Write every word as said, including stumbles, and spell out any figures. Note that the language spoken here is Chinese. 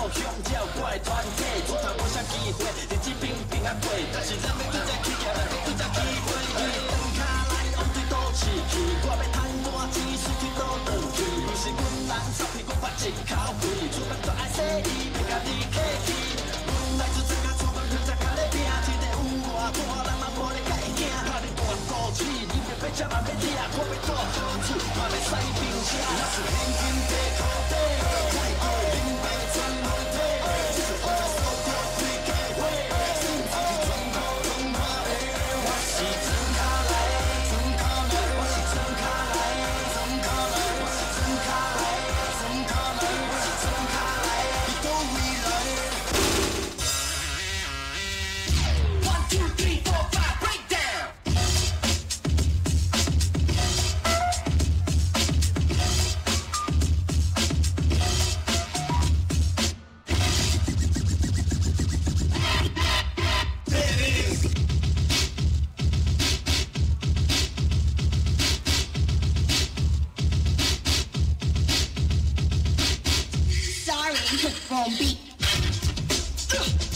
向照我的团体，出头无啥机会，日子平平啊过，但是咱要对只起行，咱要对只机会。转脚来往对倒市去，我要趁大钱，输去倒转去，不是阮人傻屁股发一口气，出门就爱洗衣，别家己客气。阮来自专家出门，向在家咧拼，天地有外大，人嘛无咧介惊，拍你大故事，你别别吃嘛别听，看要大好处，嘛要使兵车，若是现金摕裤底，太贵，林北全媒体，这是我在手头开家伙，心自己全部拢看的，我是真卡来，真卡来，我是真卡来，真卡来，我是真卡来，真卡来，我是真卡来，你都未来。One two three four five break down。Sorry, wrong beat.